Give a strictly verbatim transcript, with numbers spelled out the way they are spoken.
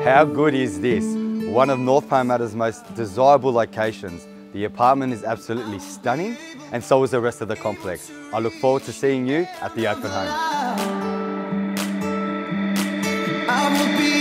How good is this? One of North Parramatta's most desirable locations. The apartment is absolutely stunning, and so is the rest of the complex. I look forward to seeing you at the open home.